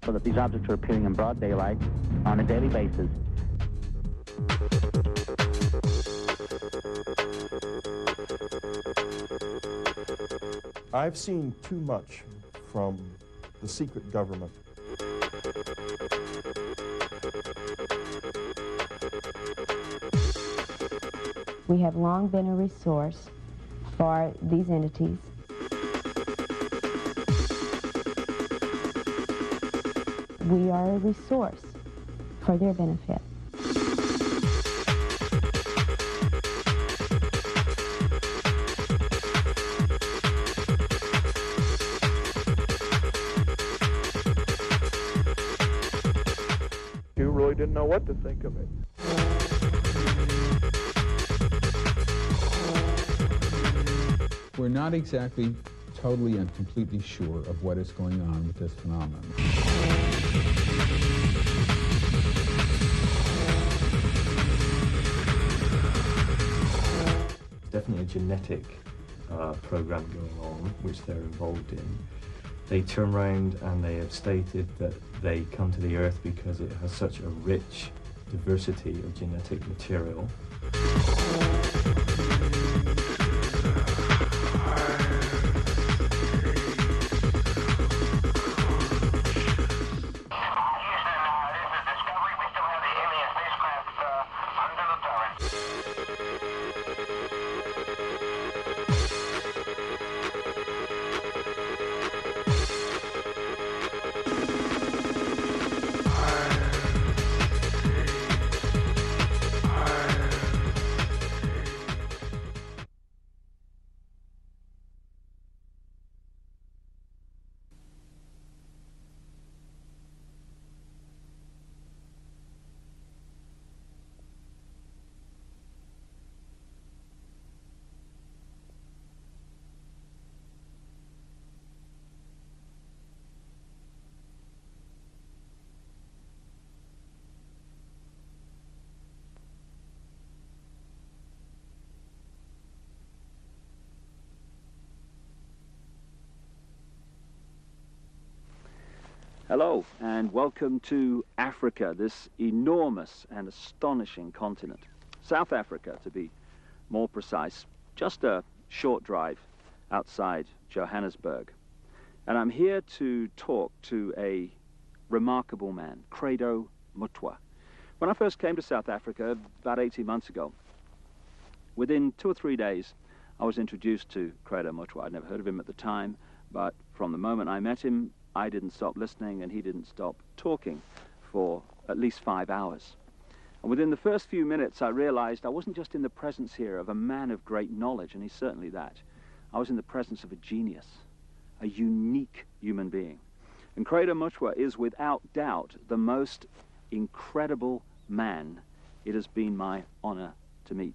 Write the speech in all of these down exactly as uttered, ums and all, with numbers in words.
so that these objects are appearing in broad daylight on a daily basis. I've seen too much from the secret government. We have long been a resource for these entities. We are a resource for their benefit. You really didn't know what to think of it. We're not exactly totally and completely sure of what is going on with this phenomenon. Definitely a genetic uh, program going on, which they're involved in. They turn around and they have stated that they come to the Earth because it has such a rich diversity of genetic material. Hello and welcome to Africa, this enormous and astonishing continent. South Africa, to be more precise, just a short drive outside Johannesburg. And I'm here to talk to a remarkable man, Credo Mutwa. When I first came to South Africa about eighteen months ago, within two or three days, I was introduced to Credo Mutwa. I'd never heard of him at the time, but from the moment I met him, I didn't stop listening and he didn't stop talking for at least five hours. And within the first few minutes, I realized I wasn't just in the presence here of a man of great knowledge, and he's certainly that. I was in the presence of a genius, a unique human being. And Credo Mutwa is without doubt the most incredible man it has been my honor to meet.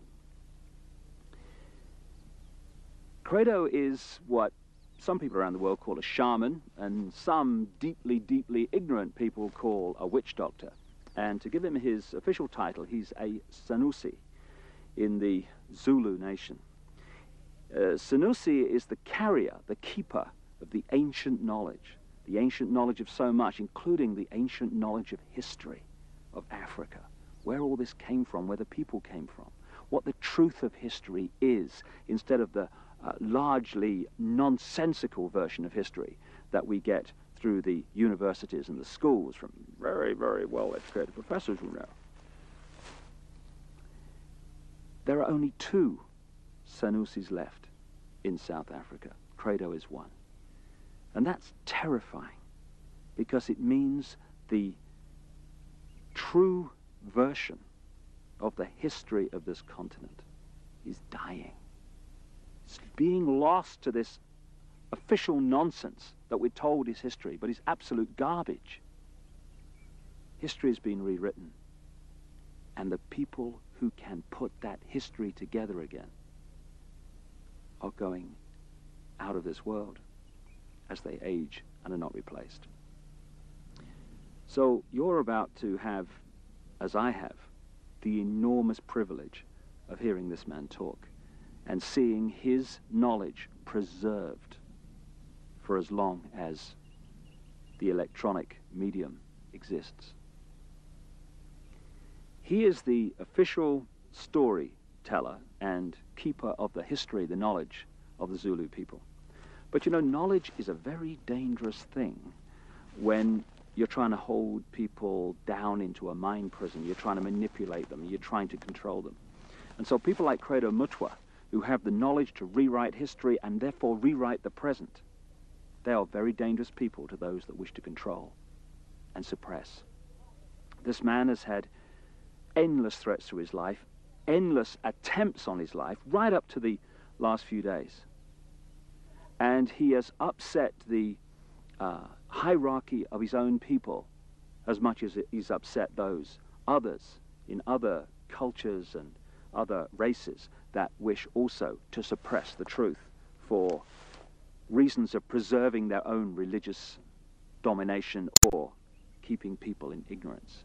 Credo is what some people around the world call a shaman, and some deeply, deeply ignorant people call a witch doctor. And to give him his official title, he's a Sanusi in the Zulu nation. Uh, Sanusi is the carrier, the keeper of the ancient knowledge, the ancient knowledge of so much, including the ancient knowledge of history of Africa, where all this came from, where the people came from, what the truth of history is, instead of the Uh, largely nonsensical version of history that we get through the universities and the schools from very, very well-educated professors, you know. There are only two Sanusis left in South Africa. Credo is one. And that's terrifying, because it means the true version of the history of this continent is dying. It's being lost to this official nonsense that we're told is history, but is absolute garbage. History has been rewritten, and the people who can put that history together again are going out of this world as they age and are not replaced. So you're about to have, as I have, the enormous privilege of hearing this man talk and seeing his knowledge preserved for as long as the electronic medium exists. He is the official storyteller and keeper of the history, the knowledge of the Zulu people. But you know, knowledge is a very dangerous thing when you're trying to hold people down into a mind prison, you're trying to manipulate them, you're trying to control them. And so people like Credo Mutwa, who have the knowledge to rewrite history and therefore rewrite the present, they are very dangerous people to those that wish to control and suppress. This man has had endless threats to his life, endless attempts on his life, right up to the last few days. And he has upset the uh, hierarchy of his own people as much as he's upset those others in other cultures and other races that wish also to suppress the truth for reasons of preserving their own religious domination or keeping people in ignorance.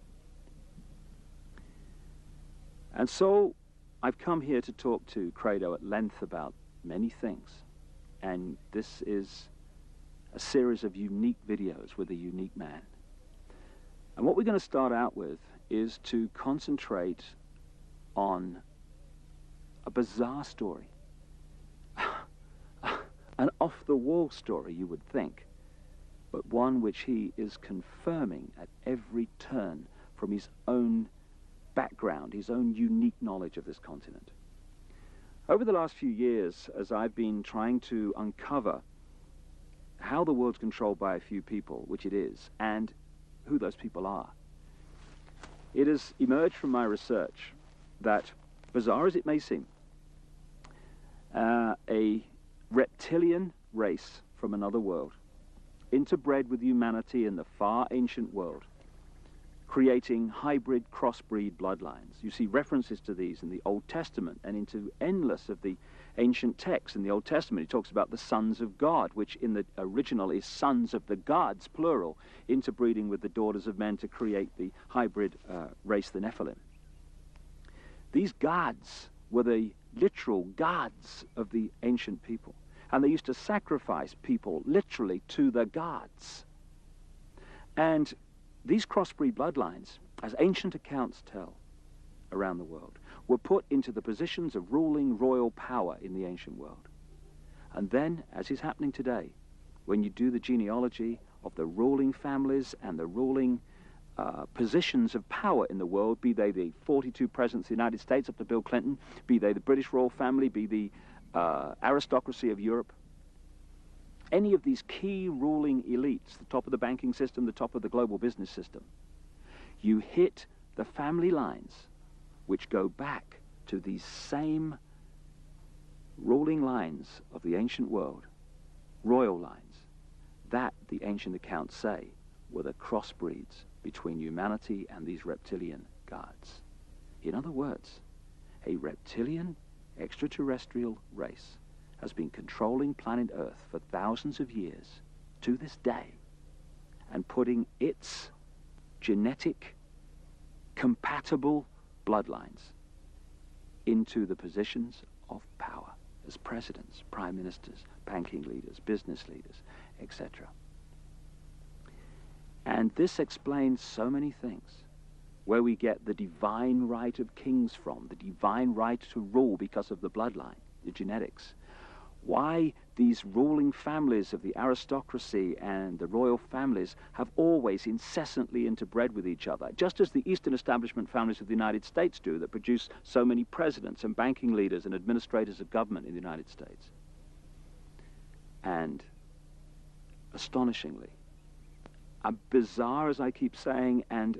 And so I've come here to talk to Credo at length about many things. And this is a series of unique videos with a unique man. And what we're going to start out with is to concentrate on a bizarre story. An off-the-wall story, you would think, but one which he is confirming at every turn from his own background, his own unique knowledge of this continent. Over the last few years, as I've been trying to uncover how the world's controlled by a few people, which it is, and who those people are, it has emerged from my research that, bizarre as it may seem, uh, a reptilian race from another world, interbred with humanity in the far ancient world, creating hybrid crossbreed bloodlines. You see references to these in the Old Testament and into endless of the ancient texts. In the Old Testament, he talks about the sons of God, which in the original is sons of the gods, plural, interbreeding with the daughters of men to create the hybrid uh, race, the Nephilim. These gods were the literal gods of the ancient people, and they used to sacrifice people literally to the gods. And these crossbreed bloodlines, as ancient accounts tell around the world, were put into the positions of ruling royal power in the ancient world. And then, as is happening today, when you do the genealogy of the ruling families and the ruling uh, positions of power in the world, be they the forty-two presidents of the United States up to Bill Clinton, be they the British royal family, be the uh, aristocracy of Europe, any of these key ruling elites, the top of the banking system, the top of the global business system, you hit the family lines which go back to these same ruling lines of the ancient world, royal lines, that the ancient accounts say were the crossbreeds between humanity and these reptilian gods. In other words, a reptilian extraterrestrial race has been controlling planet Earth for thousands of years to this day and putting its genetic compatible bloodlines into the positions of power as presidents, prime ministers, banking leaders, business leaders, et cetera. And this explains so many things, where we get the divine right of kings from, the divine right to rule because of the bloodline, the genetics. Why these ruling families of the aristocracy and the royal families have always incessantly interbred with each other, just as the Eastern establishment families of the United States do, that produce so many presidents and banking leaders and administrators of government in the United States. And astonishingly, uh, bizarre as I keep saying, and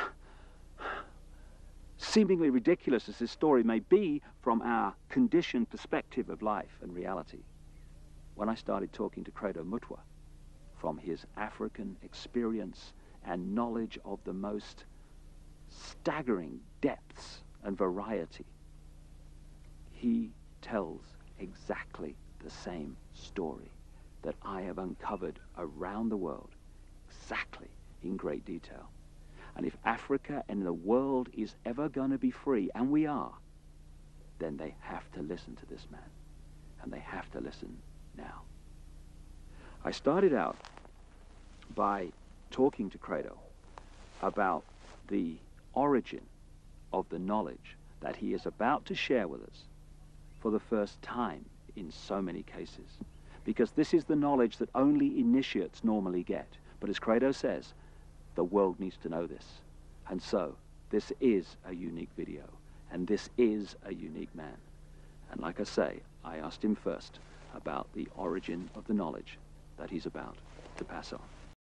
seemingly ridiculous as this story may be from our conditioned perspective of life and reality, when I started talking to Credo Mutwa from his African experience and knowledge of the most staggering depths and variety, he tells exactly the same story that I have uncovered around the world, exactly in great detail. And if Africa and the world is ever going to be free, and we are, then they have to listen to this man. And they have to listen now. I started out by talking to Credo about the origin of the knowledge that he is about to share with us for the first time in so many cases. Because this is the knowledge that only initiates normally get. But as Credo says, the world needs to know this. And so, this is a unique video, and this is a unique man. And like I say, I asked him first about the origin of the knowledge that he's about to pass on.